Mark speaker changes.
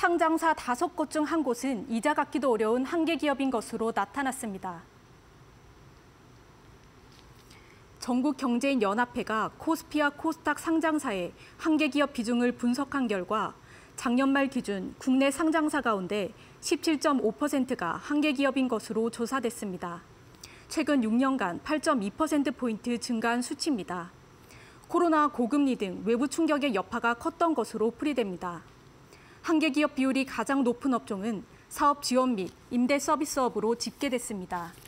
Speaker 1: 상장사 5곳 중 한 곳은 이자 갚기도 어려운 한계 기업인 것으로 나타났습니다. 전국경제인연합회가 코스피와 코스닥 상장사의 한계 기업 비중을 분석한 결과 작년 말 기준 국내 상장사 가운데 17.5%가 한계 기업인 것으로 조사됐습니다. 최근 6년간 8.2%포인트 증가한 수치입니다. 코로나, 고금리 등 외부 충격의 여파가 컸던 것으로 풀이됩니다. 한계 기업 비율이 가장 높은 업종은 사업 지원 및 임대 서비스업으로 집계됐습니다.